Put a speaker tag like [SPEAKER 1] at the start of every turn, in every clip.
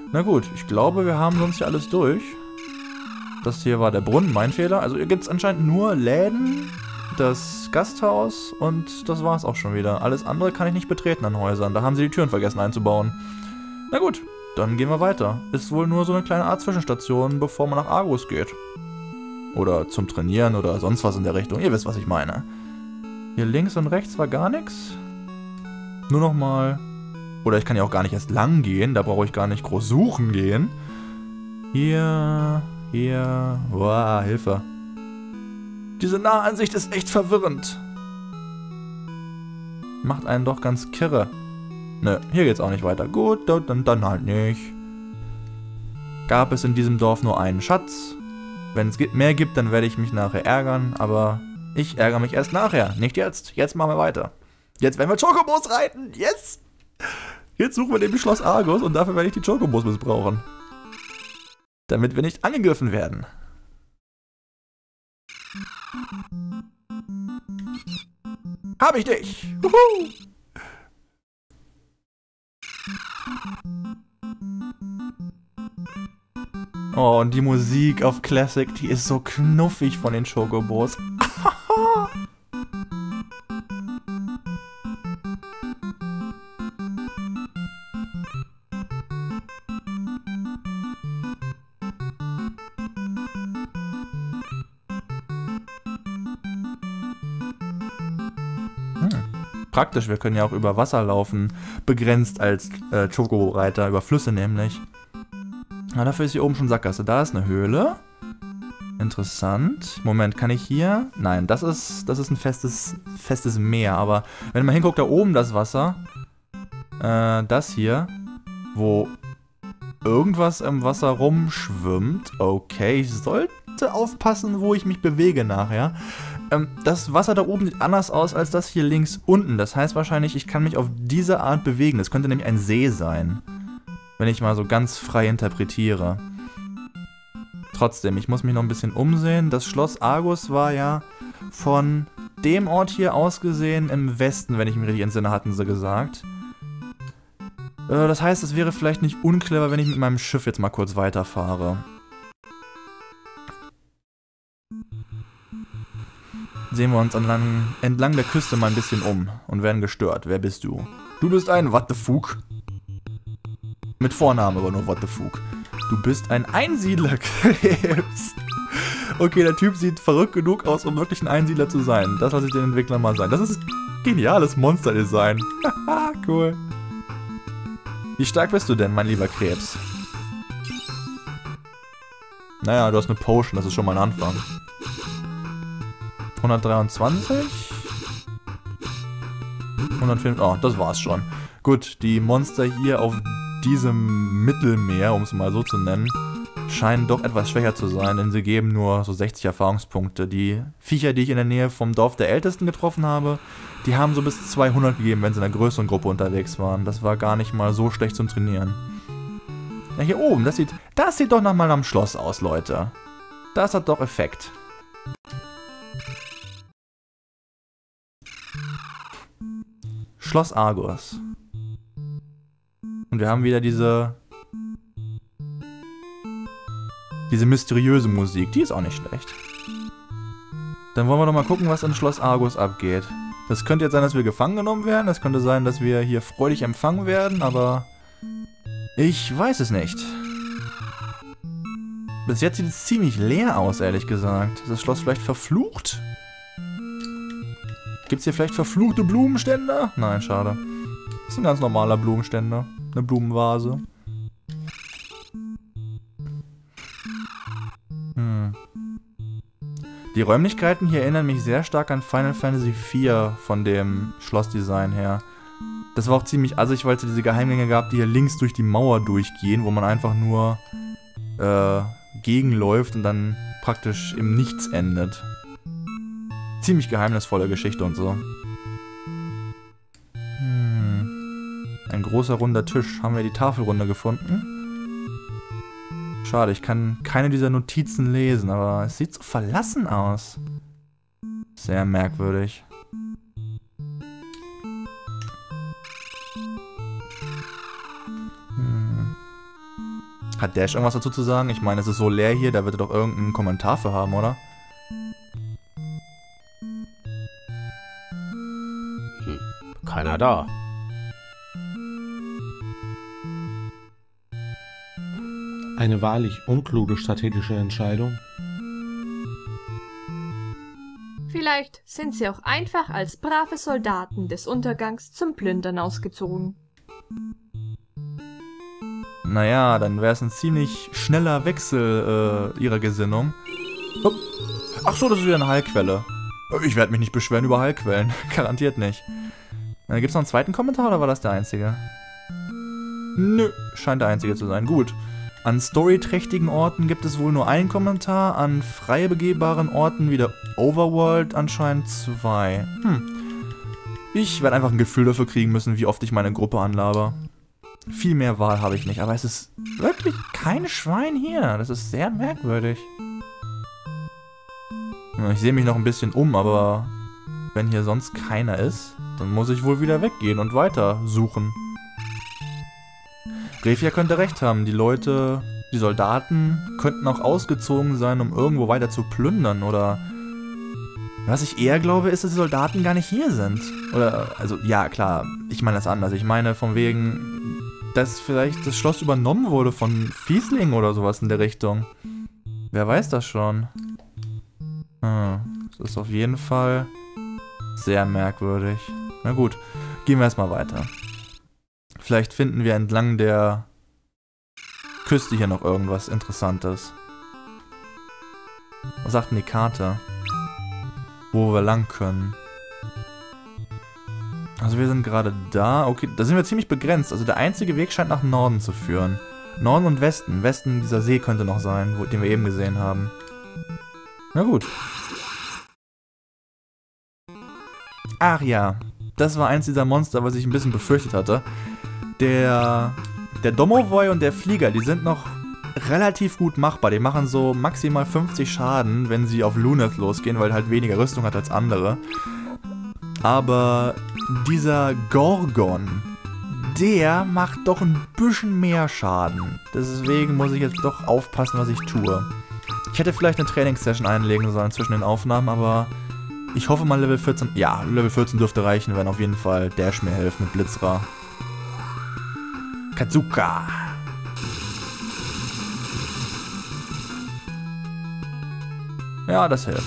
[SPEAKER 1] Na gut, ich glaube, wir haben sonst hier alles durch. Das hier war der Brunnen, mein Fehler. Also hier gibt es anscheinend nur Läden, das Gasthaus und das war's auch schon wieder. Alles andere kann ich nicht betreten an Häusern. Da haben sie die Türen vergessen einzubauen. Na gut, dann gehen wir weiter. Ist wohl nur so eine kleine Art Zwischenstation, bevor man nach Argus geht. Oder zum Trainieren oder sonst was in der Richtung. Ihr wisst, was ich meine. Hier links und rechts war gar nichts. Nur noch mal... Oder ich kann ja auch gar nicht erst lang gehen. Da brauche ich gar nicht groß suchen gehen. Hier... Boah, Hilfe. Diese Nahansicht ist echt verwirrend. Macht einen doch ganz kirre. Nö, hier geht's auch nicht weiter. Gut, dann halt nicht. Gab es in diesem Dorf nur einen Schatz? Wenn es mehr gibt, dann werde ich mich nachher ärgern, aber ich ärgere mich erst nachher, nicht jetzt. Jetzt machen wir weiter. Jetzt werden wir Chocobos reiten, yes! Jetzt suchen wir nämlich Schloss Argus und dafür werde ich die Chocobos missbrauchen. Damit wir nicht angegriffen werden. Hab ich dich! Wuhu! Oh, und die Musik auf Classic, die ist so knuffig von den Chocobos. Praktisch, wir können ja auch über Wasser laufen, begrenzt als Choco-Reiter, über Flüsse nämlich. Na, dafür ist hier oben schon Sackgasse. Da ist eine Höhle. Interessant. Moment, kann ich hier? Nein, das ist ein festes Meer, aber wenn man hinguckt, da oben das Wasser, das hier, wo irgendwas im Wasser rumschwimmt. Okay, ich sollte aufpassen, wo ich mich bewege nachher. Das Wasser da oben sieht anders aus als das hier links unten. Das heißt wahrscheinlich, ich kann mich auf diese Art bewegen. Das könnte nämlich ein See sein. Wenn ich mal so ganz frei interpretiere. Trotzdem, ich muss mich noch ein bisschen umsehen. Das Schloss Argus war ja von dem Ort hier aus gesehen im Westen, wenn ich mich richtig entsinne, hatten sie gesagt. Das heißt, es wäre vielleicht nicht unclever, wenn ich mit meinem Schiff jetzt mal kurz weiterfahre. Sehen wir uns entlang der Küste mal ein bisschen um und werden gestört. Wer bist du? Du bist ein What the Fuck. Mit Vorname aber nur What the Fuck. Du bist ein Einsiedlerkrebs. Okay, der Typ sieht verrückt genug aus, um wirklich ein Einsiedler zu sein. Das lasse ich den Entwicklern mal sein. Das ist geniales Monsterdesign. Haha, cool. Wie stark bist du denn, mein lieber Krebs? Naja, du hast eine Potion, das ist schon mal ein Anfang. 123? 104, oh, das war's schon. Gut, die Monster hier auf diesem Mittelmeer, um es mal so zu nennen, scheinen doch etwas schwächer zu sein, denn sie geben nur so 60 Erfahrungspunkte. Die Viecher, die ich in der Nähe vom Dorf der Ältesten getroffen habe, die haben so bis 200 gegeben, wenn sie in einer größeren Gruppe unterwegs waren. Das war gar nicht mal so schlecht zum Trainieren. Ja, hier oben, das sieht doch noch mal am Schloss aus, Leute. Das hat doch Effekt. Schloss Argus. Und wir haben wieder diese mysteriöse Musik. Die ist auch nicht schlecht. Dann wollen wir doch mal gucken, was in Schloss Argus abgeht. Das könnte jetzt sein, dass wir gefangen genommen werden. Das könnte sein, dass wir hier freudig empfangen werden, aber ich weiß es nicht. Bis jetzt sieht es ziemlich leer aus, ehrlich gesagt. Ist das Schloss vielleicht verflucht? Gibt es hier vielleicht verfluchte Blumenständer? Nein, schade. Das ist ein ganz normaler Blumenständer. Eine Blumenvase. Die Räumlichkeiten hier erinnern mich sehr stark an Final Fantasy IV von dem Schlossdesign her. Das war auch ziemlich assig, weil es diese Geheimgänge gab, die hier links durch die Mauer durchgehen, wo man einfach nur gegenläuft und dann praktisch im Nichts endet. Ziemlich geheimnisvolle Geschichte und so. Ein großer runder Tisch. Haben wir die Tafelrunde gefunden? Schade, ich kann keine dieser Notizen lesen, aber es sieht so verlassen aus. Sehr merkwürdig. Hat Dash irgendwas dazu zu sagen? Ich meine, es ist so leer hier, da wird er doch irgendeinen Kommentar für haben, oder?
[SPEAKER 2] Keiner da.
[SPEAKER 3] Eine wahrlich unkluge strategische Entscheidung.
[SPEAKER 4] Vielleicht sind sie auch einfach als brave Soldaten des Untergangs zum Plündern ausgezogen.
[SPEAKER 1] Naja, dann wäre es ein ziemlich schneller Wechsel ihrer Gesinnung. Oh. Ach so, das ist wieder eine Heilquelle. Ich werde mich nicht beschweren über Heilquellen. Garantiert nicht. Gibt es noch einen zweiten Kommentar oder war das der einzige? Nö, scheint der einzige zu sein. Gut. An storyträchtigen Orten gibt es wohl nur einen Kommentar, an frei begehbaren Orten wie der Overworld anscheinend 2. Ich werde einfach ein Gefühl dafür kriegen müssen, wie oft ich meine Gruppe anlaber. Viel mehr Wahl habe ich nicht, aber es ist wirklich kein Schwein hier. Das ist sehr merkwürdig. Ich sehe mich noch ein bisschen um, aber wenn hier sonst keiner ist, dann muss ich wohl wieder weggehen und weiter suchen. Refia könnte recht haben, die Leute, die Soldaten könnten auch ausgezogen sein, um irgendwo weiter zu plündern, oder... Was ich eher glaube, ist, dass die Soldaten gar nicht hier sind. Oder, also, ja, klar, ich meine das anders. Ich meine von wegen, dass vielleicht das Schloss übernommen wurde von Fieslingen oder sowas in der Richtung. Wer weiß das schon? Das ist auf jeden Fall sehr merkwürdig. Na gut, gehen wir erstmal weiter. Vielleicht finden wir entlang der Küste hier noch irgendwas Interessantes. Was sagt denn die Karte? Wo wir lang können. Also wir sind gerade da. Okay, da sind wir ziemlich begrenzt. Also der einzige Weg scheint nach Norden zu führen. Norden und Westen. Westen dieser See könnte noch sein, den wir eben gesehen haben. Na gut. Ach ja, das war eins dieser Monster, was ich ein bisschen befürchtet hatte. Der Domovoy und der Flieger, die sind noch relativ gut machbar. Die machen so maximal 50 Schaden, wenn sie auf Luneth losgehen, weil er halt weniger Rüstung hat als andere. Aber dieser Gorgon, der macht doch ein bisschen mehr Schaden. Deswegen muss ich jetzt doch aufpassen, was ich tue. Ich hätte vielleicht eine Trainingssession einlegen sollen zwischen den Aufnahmen, aber ich hoffe mal Level 14... Ja, Level 14 dürfte reichen, wenn auf jeden Fall Dash mir hilft mit Blitzra. Kazuka. Ja, das hilft.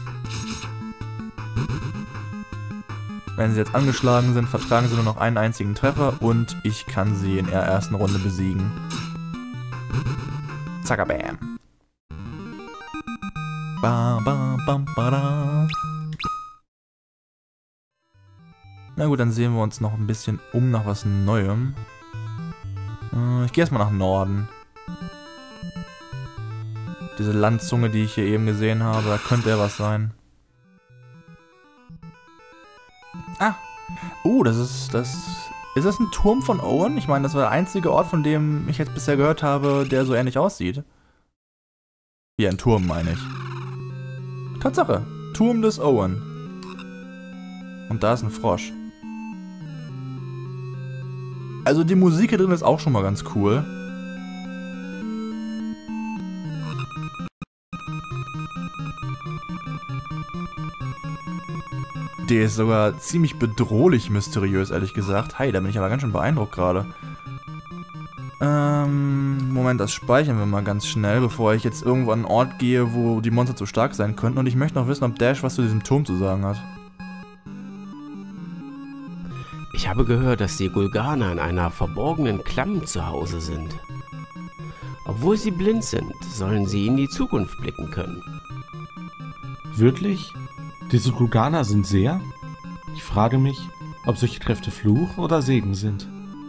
[SPEAKER 1] Wenn sie jetzt angeschlagen sind, vertragen sie nur noch einen einzigen Treffer und ich kann sie in der ersten Runde besiegen. Zackabam. Ba, ba, bam, ba, da. Na gut, dann sehen wir uns noch ein bisschen um nach was Neuem. Ich gehe erstmal nach Norden. Diese Landzunge, die ich hier eben gesehen habe, da könnte ja was sein. Ah. Ist das ein Turm von Owen? Ich meine, das war der einzige Ort, von dem ich jetzt bisher gehört habe, der so ähnlich aussieht. Wie ein Turm, meine ich. Tatsache. Turm des Owen. Und da ist ein Frosch. Also die Musik hier drin ist auch schon mal ganz cool. Der ist sogar ziemlich bedrohlich mysteriös, ehrlich gesagt. Hi, da bin ich aber ganz schön beeindruckt gerade. Moment, das speichern wir mal ganz schnell, bevor ich jetzt irgendwo an einen Ort gehe, wo die Monster zu stark sein könnten. Und ich möchte noch wissen, ob Dash was zu diesem Turm zu sagen hat.
[SPEAKER 2] Ich habe gehört, dass die Gulganer in einer verborgenen Klamm zu Hause sind. Obwohl sie blind sind, sollen sie in die Zukunft blicken können.
[SPEAKER 3] Wirklich? Diese Gulganer sind sehr? Ich frage mich, ob solche Kräfte Fluch oder Segen sind.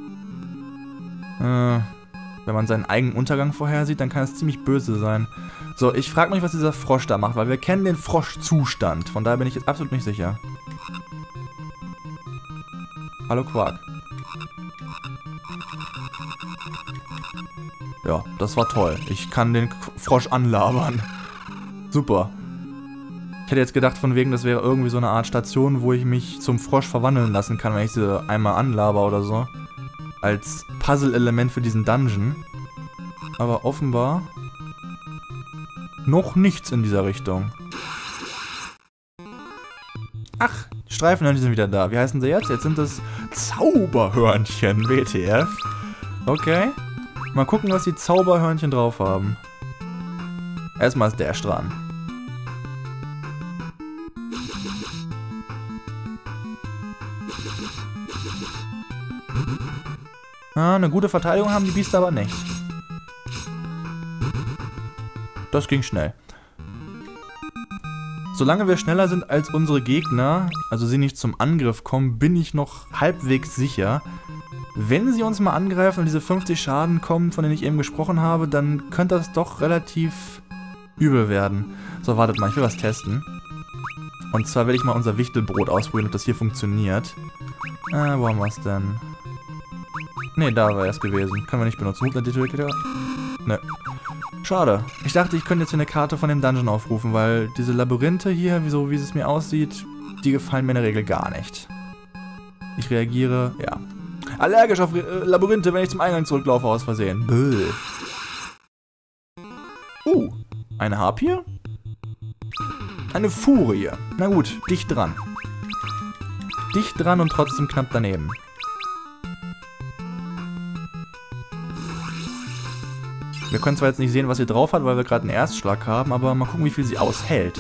[SPEAKER 1] Wenn man seinen eigenen Untergang vorhersieht, dann kann es ziemlich böse sein. So, ich frage mich, was dieser Frosch da macht, weil wir kennen den Froschzustand. Von daher bin ich jetzt absolut nicht sicher. Hallo Quark. Ja, das war toll. Ich kann den Frosch anlabern. Super. Ich hätte jetzt gedacht, von wegen, das wäre irgendwie so eine Art Station, wo ich mich zum Frosch verwandeln lassen kann, wenn ich sie einmal anlaber oder so. Als Puzzle-Element für diesen Dungeon. Aber offenbar noch nichts in dieser Richtung. Ach, die Streifenhörnchen sind wieder da. Wie heißen sie jetzt? Jetzt sind es Zauberhörnchen, WTF. Okay. Mal gucken, was die Zauberhörnchen drauf haben. Erstmal ist Dash dran. Ah, eine gute Verteidigung haben die Biester aber nicht. Das ging schnell. Solange wir schneller sind als unsere Gegner, also sie nicht zum Angriff kommen, bin ich noch halbwegs sicher. Wenn sie uns mal angreifen und diese 50 Schaden kommen, von denen ich eben gesprochen habe, dann könnte das doch relativ übel werden. So, wartet mal, ich will was testen. Und zwar will ich mal unser Wichtelbrot ausprobieren, ob das hier funktioniert. Wo haben wir es denn? Ne, da war es gewesen. Können wir nicht benutzen. Ne. Schade. Ich dachte, ich könnte jetzt hier eine Karte von dem Dungeon aufrufen, weil diese Labyrinthe hier, so wie es mir aussieht, die gefallen mir in der Regel gar nicht. Ich reagiere, ja. Allergisch auf Labyrinthe, wenn ich zum Eingang zurücklaufe aus Versehen. Bäh. Eine Harpie? Eine Furie. Na gut, dicht dran. Dicht dran und trotzdem knapp daneben. Wir können zwar jetzt nicht sehen, was sie drauf hat, weil wir gerade einen Erstschlag haben, aber mal gucken, wie viel sie aushält.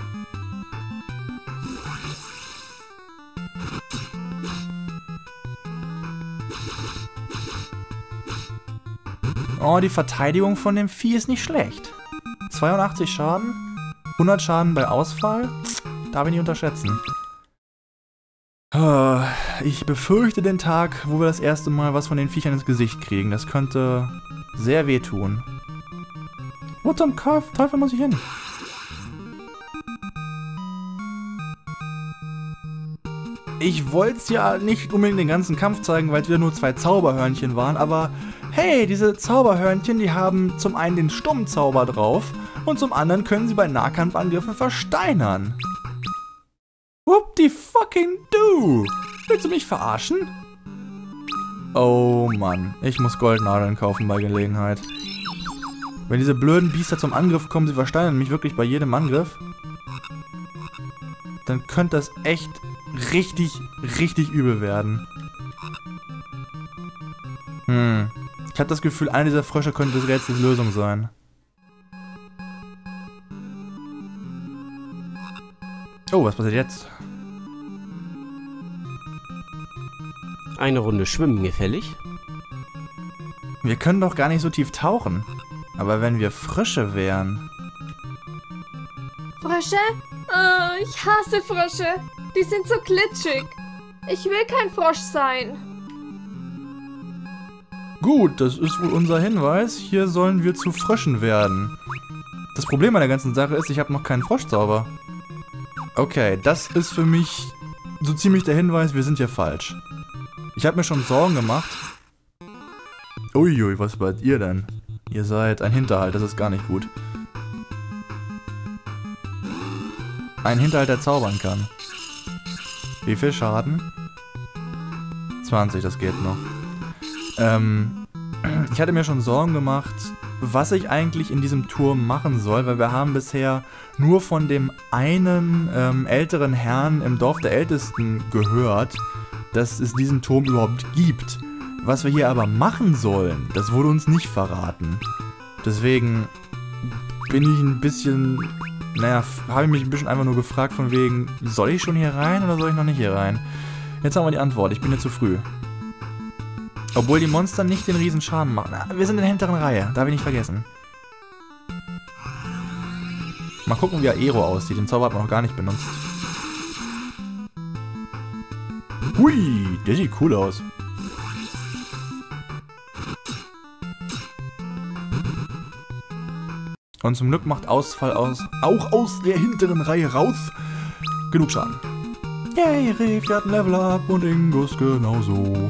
[SPEAKER 1] Oh, die Verteidigung von dem Vieh ist nicht schlecht. 82 Schaden, 100 Schaden bei Ausfall. Darf ich nicht unterschätzen. Ich befürchte den Tag, wo wir das erste Mal was von den Viechern ins Gesicht kriegen. Das könnte sehr wehtun. Wo zum Teufel muss ich hin? Ich wollte es ja nicht unbedingt den ganzen Kampf zeigen, weil es wieder nur 2 Zauberhörnchen waren, aber hey, diese Zauberhörnchen, die haben zum einen den Stummzauber drauf und zum anderen können sie bei Nahkampfangriffen versteinern. Whoop-die-fucking-do! Willst du mich verarschen? Oh Mann, ich muss Goldnadeln kaufen bei Gelegenheit. Wenn diese blöden Biester zum Angriff kommen, sie versteinern mich wirklich bei jedem Angriff, dann könnte das echt richtig, richtig übel werden. Ich habe das Gefühl, einer dieser Frösche könnte das Rätsels Lösung sein. Oh, was passiert jetzt?
[SPEAKER 2] Eine Runde schwimmen gefällig?
[SPEAKER 1] Wir können doch gar nicht so tief tauchen. Aber wenn wir Frösche wären...
[SPEAKER 4] Frösche? Oh, ich hasse Frösche. Die sind so glitschig. Ich will kein Frosch sein.
[SPEAKER 1] Gut, das ist wohl unser Hinweis. Hier sollen wir zu Fröschen werden. Das Problem an der ganzen Sache ist, ich habe noch keinen Froschzauber. Okay, das ist für mich so ziemlich der Hinweis, wir sind hier falsch. Ich habe mir schon Sorgen gemacht. Uiui, was seid ihr denn? Ihr seid ein Hinterhalt, das ist gar nicht gut. Ein Hinterhalt, der zaubern kann. Wie viel Schaden? 20, das geht noch. Ich hatte mir schon Sorgen gemacht, was ich eigentlich in diesem Turm machen soll, weil wir haben bisher nur von dem einen älteren Herrn im Dorf der Ältesten gehört, dass es diesen Turm überhaupt gibt. Was wir hier aber machen sollen, das wurde uns nicht verraten. Deswegen bin ich ein bisschen, naja, habe ich mich ein bisschen einfach nur gefragt von wegen, soll ich schon hier rein oder soll ich noch nicht hier rein? Jetzt haben wir die Antwort, ich bin hier zu früh. Obwohl die Monster nicht den riesen Schaden machen. Wir sind in der hinteren Reihe, darf ich nicht vergessen. Mal gucken, wie Aero aussieht. Den Zauber hat man noch gar nicht benutzt. Hui, der sieht cool aus. Und zum Glück macht Ausfall auch aus der hinteren Reihe raus genug Schaden. Yay, Reef, wir hatten Level Up und Ingus genauso.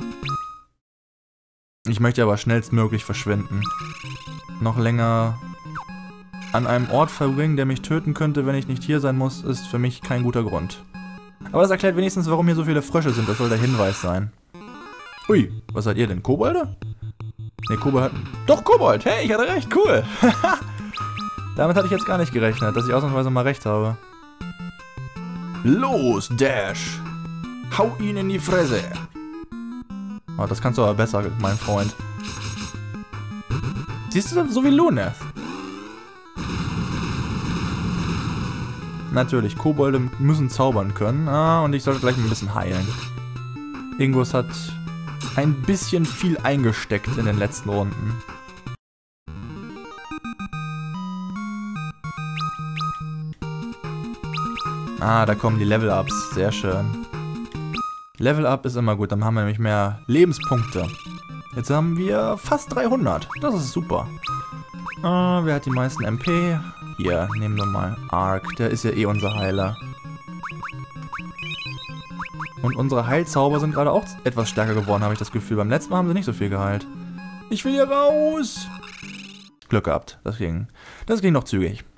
[SPEAKER 1] Ich möchte aber schnellstmöglich verschwinden. Noch länger an einem Ort verbringen, der mich töten könnte, wenn ich nicht hier sein muss, ist für mich kein guter Grund. Aber das erklärt wenigstens, warum hier so viele Frösche sind. Das soll der Hinweis sein. Ui, was seid ihr denn? Kobolde? Ne, Kobold hat... Doch, Kobold! Hey, ich hatte recht, cool! Damit hatte ich jetzt gar nicht gerechnet, dass ich ausnahmsweise mal recht habe. Los, Dash! Hau ihn in die Fresse! Oh, das kannst du aber besser, mein Freund. Siehst du, so wie Luneth. Natürlich, Kobolde müssen zaubern können. Ah, und ich sollte gleich ein bisschen heilen. Ingus hat ein bisschen viel eingesteckt in den letzten Runden. Ah, da kommen die Level-Ups. Sehr schön. Level-Up ist immer gut, dann haben wir nämlich mehr Lebenspunkte. Jetzt haben wir fast 300. Das ist super. Wer hat die meisten MP? Hier, nehmen wir mal Ark. Der ist ja eh unser Heiler. Und unsere Heilzauber sind gerade auch etwas stärker geworden, habe ich das Gefühl. Beim letzten Mal haben sie nicht so viel geheilt. Ich will hier raus! Glück gehabt. Das ging noch zügig.